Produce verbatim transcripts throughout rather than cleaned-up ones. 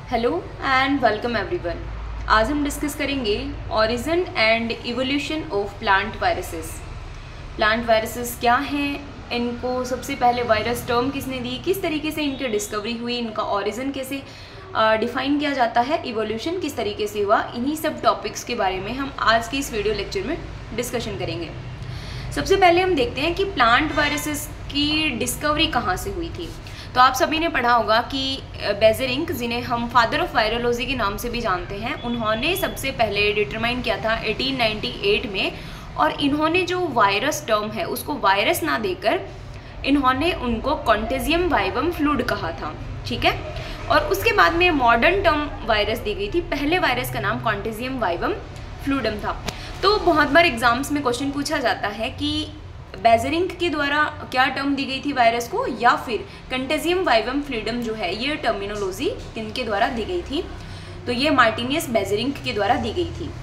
Hello and welcome everyone. आज हम discuss करेंगे origin and evolution of plant viruses. Plant viruses क्या हैं, इनको सबसे पहले वायरस टर्म किसने दी, किस तरीके से इनकी डिस्कवरी हुई, इनका ओरिजिन कैसे डिफाइन किया जाता है, इवोल्यूशन किस तरीके से हुआ, इन्हीं सब टॉपिक्स के बारे में हम आज की इस वीडियो लेक्चर में डिस्कशन करेंगे। सबसे पहले हम देखते हैं कि प्लांट वायरसेस की डिस्कवरी कहाँ से हुई थी। तो आप सभी ने पढ़ा होगा कि बेजरिंक, जिन्हें हम फादर ऑफ वायरोलॉजी के नाम से भी जानते हैं, उन्होंने सबसे पहले डिटरमाइन किया था अठारह सौ अट्ठानवे में, और इन्होंने जो वायरस टर्म है उसको वायरस ना देकर इन्होंने उनको कॉन्टेजियम वाइवम फ्लूइड कहा था। ठीक है, और उसके बाद में मॉडर्न टर्म वायरस दी गई थी। पहले वायरस का नाम कॉन्टेजियम वाइवम फ्लूइडम था। तो बहुत बार एग्जाम्स में क्वेश्चन पूछा जाता है कि बेजरिंक के द्वारा क्या टर्म दी गई थी वायरस को, या फिर कॉन्टेजियम वाइवम फ्लूइडम जो है ये टर्मिनोलॉजी किनके द्वारा दी गई थी। तो ये मार्टिनियस बेजरिंक के द्वारा दी गई थी।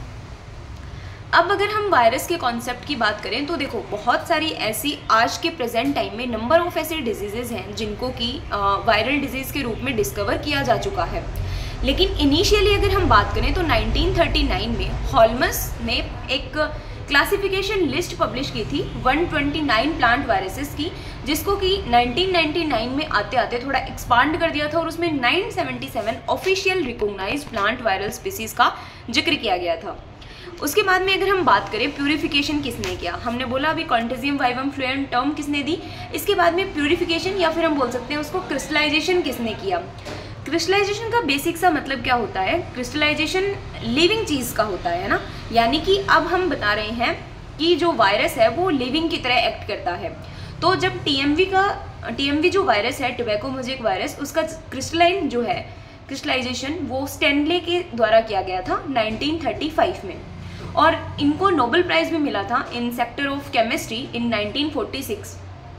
अब अगर हम वायरस के कॉन्सेप्ट की बात करें तो देखो, बहुत सारी ऐसी आज के प्रेजेंट टाइम में नंबर ऑफ ऐसे डिजीजेज हैं जिनको कि वायरल डिजीज के रूप में डिस्कवर किया जा चुका है। लेकिन इनिशियली अगर हम बात करें तो नाइनटीन थर्टी नाइन में हॉलमस ने एक क्लासिफिकेशन लिस्ट पब्लिश की थी एक सौ उनतीस प्लांट वायरसेस की, जिसको कि नाइनटीन नाइंटी नाइन में आते आते थोड़ा एक्सपांड कर दिया था और उसमें नौ सौ सतहत्तर official recognised plant viral species का जिक्र किया गया था। उसके बाद में अगर हम बात करें प्यूरिफिकेशन किसने किया, हमने बोला अभी कॉन्टेजियम वाइवम फ्लूइडम टर्म किसने दी। इसके बाद में प्यूरिफिकेशन या फिर हम बोल सकते हैं उसको क्रिस्टलाइजेशन किसने किया। क्रिस्टलाइजेशन का बेसिक सा मतलब क्या होता है, क्रिस्टलाइजेशन लिविंग चीज़ का होता है ना, यानी कि अब हम बता रहे हैं कि जो वायरस है वो लिविंग की तरह एक्ट करता है। तो जब टीएमवी का टीएमवी जो वायरस है, टोबैको मोज़ेक वायरस, उसका क्रिस्टलाइन जो है क्रिस्टलाइजेशन वो स्टैनले के द्वारा किया गया था नाइनटीन थर्टी फाइव में, और इनको नोबेल प्राइज़ भी मिला था in sector of chemistry in nineteen forty six.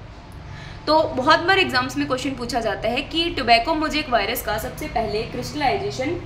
तो बहुत बार एग्जाम्स में क्वेश्चन पूछा जाता है कि टोबैको मोज़ेक वायरस का सबसे पहले क्रिस्टलाइजेशन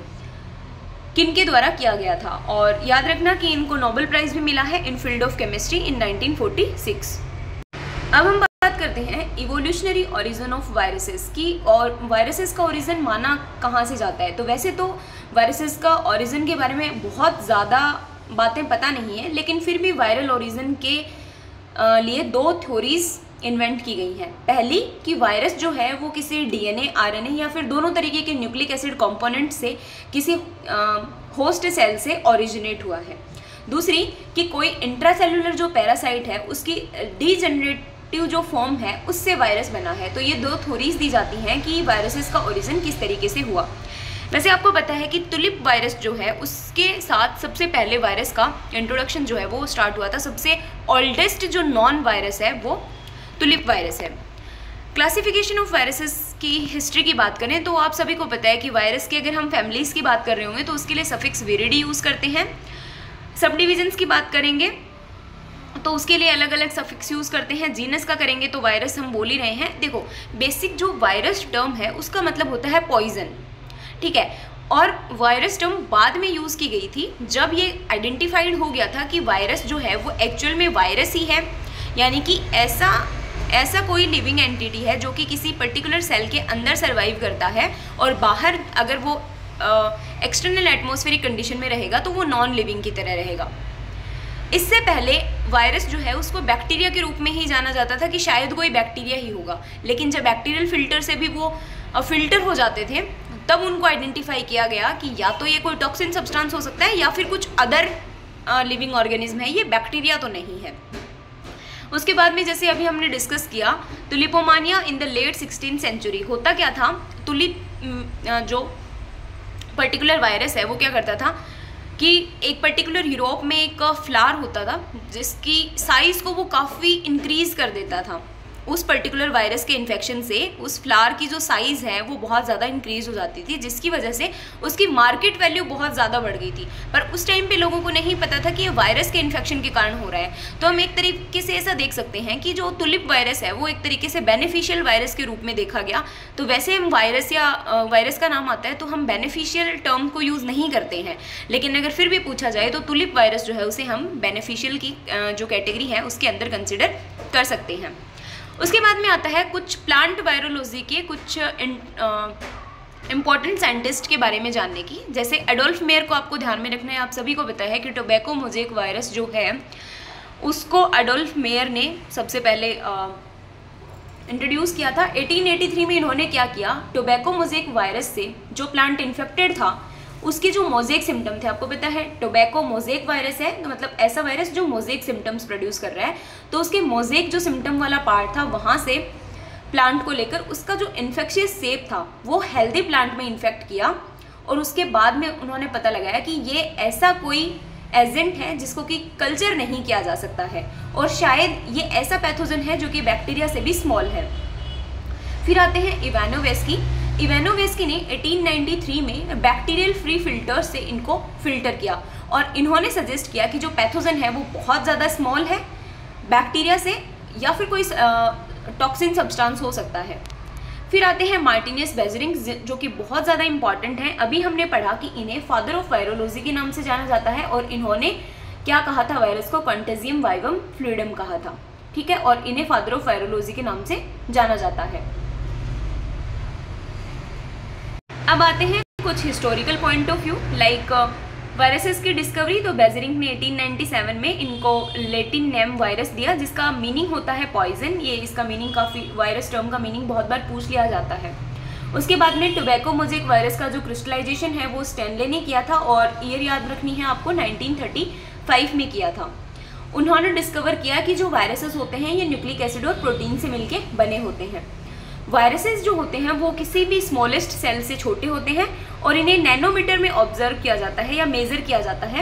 किन के द्वारा किया गया था, और याद रखना कि इनको नोबेल प्राइज़ भी मिला है in field of chemistry in nineteen forty six. अब हम बात करते हैं इवोल्यूशनरी ओरिजिन ऑफ वायरसेस की, और वायरसेस का ओरिजिन माना कहाँ से जाता है। तो वैसे तो वायरसेस का ओरिजिन के बारे में बहुत ज़्यादा बातें पता नहीं है, लेकिन फिर भी वायरल ओरिजिन के लिए दो थ्योरीज इन्वेंट की गई हैं। पहली कि वायरस जो है वो किसी डीएनए, आरएनए या फिर दोनों तरीके के न्यूक्लिक एसिड कंपोनेंट से किसी होस्ट सेल से ओरिजिनेट हुआ है। दूसरी कि कोई इंट्रासेलुलर जो पैरासाइट है उसकी डीजेनरेटिव जो फॉर्म है उससे वायरस बना है। तो ये दो थ्योरीज दी जाती हैं कि वायरसेस का ओरिजिन किस तरीके से हुआ। वैसे आपको पता है कि टुलिप वायरस जो है उसके साथ सबसे पहले वायरस का इंट्रोडक्शन जो है वो स्टार्ट हुआ था। सबसे ओल्डेस्ट जो नॉन वायरस है वो टुलिप वायरस है। क्लासिफिकेशन ऑफ वायरसेस की हिस्ट्री की बात करें तो आप सभी को पता है कि वायरस की अगर हम फैमिलीज़ की बात कर रहे होंगे तो उसके लिए सफिक्स विरिडी यूज़ करते हैं। सब डिविजन्स की बात करेंगे तो उसके लिए अलग अलग सफिक्स यूज़ करते हैं। जीनस का करेंगे तो वायरस हम बोल ही रहे हैं। देखो, बेसिक जो वायरस टर्म है उसका मतलब होता है पॉइजन, ठीक है, और वायरस टर्म बाद में यूज़ की गई थी जब ये आइडेंटिफाइड हो गया था कि वायरस जो है वो एक्चुअल में वायरस ही है, यानी कि ऐसा ऐसा कोई लिविंग एंटिटी है जो कि किसी पर्टिकुलर सेल के अंदर सर्वाइव करता है, और बाहर अगर वो एक्सटर्नल एटमॉस्फेरिक कंडीशन में रहेगा तो वो नॉन लिविंग की तरह रहेगा। इससे पहले वायरस जो है उसको बैक्टीरिया के रूप में ही जाना जाता था कि शायद कोई बैक्टीरिया ही होगा, लेकिन जब बैक्टीरियल फिल्टर से भी वो फिल्टर हो जाते थे तब उनको आइडेंटिफाई किया गया कि या तो ये कोई टॉक्सिन सब्सटेंस हो सकता है या फिर कुछ अदर लिविंग ऑर्गेनिज्म है, ये बैक्टीरिया तो नहीं है। उसके बाद में जैसे अभी हमने डिस्कस किया tulipomania in the late sixteen century. होता क्या था, टुलिप जो पर्टिकुलर वायरस है वो क्या करता था कि एक पर्टिकुलर यूरोप में एक फ्लावर होता था जिसकी साइज़ को वो काफ़ी इंक्रीज़ कर देता था। उस पर्टिकुलर वायरस के इन्फेक्शन से उस फ्लावर की जो साइज़ है वो बहुत ज़्यादा इंक्रीज़ हो जाती थी, जिसकी वजह से उसकी मार्केट वैल्यू बहुत ज़्यादा बढ़ गई थी। पर उस टाइम पे लोगों को नहीं पता था कि ये वायरस के इन्फेक्शन के कारण हो रहा है। तो हम एक तरीके से ऐसा देख सकते हैं कि जो टुलिप वायरस है वो एक तरीके से बेनिफिशियल वायरस के रूप में देखा गया। तो वैसे हम वायरस या वायरस का नाम आता है तो हम बेनिफिशियल टर्म को यूज़ नहीं करते हैं, लेकिन अगर फिर भी पूछा जाए तो टुलिप वायरस जो है उसे हम बेनिफिशियल की जो कैटेगरी है उसके अंदर कंसिडर कर सकते हैं। उसके बाद में आता है कुछ प्लांट वायरोलॉजी के कुछ इम्पॉर्टेंट साइंटिस्ट के बारे में जानने की। जैसे एडोल्फ मेयर को आपको ध्यान में रखना है, आप सभी को पता है कि टोबैको मोज़ेक वायरस जो है उसको एडोल्फ मेयर ने सबसे पहले इंट्रोड्यूस किया था। अठारह सौ तिरासी में इन्होंने क्या किया, टोबैको मोज़ेक वायरस से जो प्लांट इन्फेक्टेड था उसके जो मोज़ेक सिम्टम थे, आपको पता है टोबैको मोज़ेक वायरस है तो मतलब ऐसा वायरस जो मोज़ेक सिम्टम्स प्रोड्यूस कर रहा है, तो उसके मोज़ेक जो सिम्टम वाला पार्ट था वहाँ से प्लांट को लेकर उसका जो इन्फेक्शियस सेप था वो हेल्दी प्लांट में इन्फेक्ट किया, और उसके बाद में उन्होंने पता लगाया कि ये ऐसा कोई एजेंट है जिसको कि कल्चर नहीं किया जा सकता है, और शायद ये ऐसा पैथोजन है जो कि बैक्टीरिया से भी स्मॉल है। फिर आते हैं इवानोवेस्की। इवानोवेस्की ने अठारह सौ तिरानवे में बैक्टीरियल फ्री फिल्टर से इनको फिल्टर किया, और इन्होंने सजेस्ट किया कि जो पैथोजन है वो बहुत ज़्यादा स्मॉल है, बैक्टीरिया से या फिर कोई टॉक्सिन सब्सटेंस हो सकता है। फिर आते हैं मार्टिनियस बेजरिंग जो कि बहुत ज़्यादा इंपॉर्टेंट हैं। अभी हमने पढ़ा कि इन्हें फादर ऑफ वायरोलॉजी के नाम से जाना जाता है, और इन्होंने क्या कहा था, वायरस को कंटेजियम वाइवम फ्लूइडम कहा था, ठीक है, और इन्हें फादर ऑफ वायरोलॉजी के नाम से जाना जाता है। अब आते हैं कुछ historical point of view, like viruses की डिस्कवरी। तो बेजरिंग ने अठारह सौ सत्तानवे में इनको लैटिन नेम वायरस दिया जिसका मीनिंग होता है पॉइजन। ये इसका मीनिंग काफ़ी, वायरस टर्म का मीनिंग बहुत बार पूछ लिया जाता है। उसके बाद में टोबैको मोज़ेक वायरस का जो क्रिस्टलाइजेशन है वो स्टैनले ने किया था, और ईयर याद रखनी है आपको, नाइनटीन थर्टी फाइव में किया था। उन्होंने डिस्कवर किया कि जो वायरसेस होते हैं ये न्यूक्लिक एसिड और प्रोटीन से मिलके बने होते हैं। वायरसेस जो होते हैं वो किसी भी स्मॉलेस्ट सेल से छोटे होते हैं, और इन्हें नैनोमीटर में ऑब्जर्व किया जाता है या मेजर किया जाता है।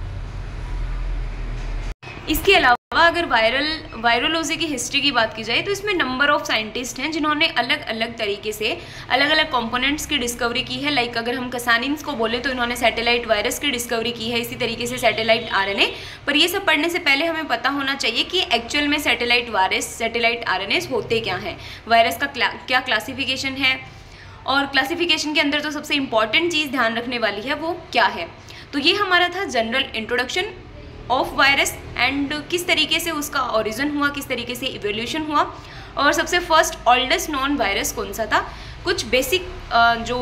इसके अलावा अगर वायरल वायरोलॉजी की हिस्ट्री की बात की जाए तो इसमें नंबर ऑफ साइंटिस्ट हैं जिन्होंने अलग अलग तरीके से अलग अलग कंपोनेंट्स की डिस्कवरी की है। लाइक अगर हम कसानिन्स को बोले तो इन्होंने सैटेलाइट वायरस की डिस्कवरी की है, इसी तरीके से सैटेलाइट आरएनए। पर ये सब पढ़ने से पहले हमें पता होना चाहिए कि एक्चुअल में सैटेलाइट वायरस सैटेलाइट आरएनए होते क्या हैं, वायरस का क्ला, क्या क्लासिफिकेशन है, और क्लासिफिकेशन के अंदर तो सबसे इंपॉर्टेंट चीज़ ध्यान रखने वाली है वो क्या है। तो ये हमारा था general introduction of virus and किस तरीके से उसका ओरिजिन हुआ, किस तरीके से इवोल्यूशन हुआ, और सबसे फर्स्ट ओल्डेस्ट नॉन वायरस कौन सा था। कुछ बेसिक जो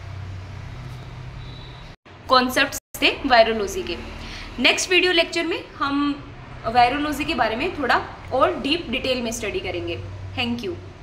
कॉन्सेप्ट्स थे वायरोलॉजी के। नेक्स्ट वीडियो लेक्चर में हम वायरोलॉजी के बारे में थोड़ा और डीप डिटेल में स्टडी करेंगे। Thank you.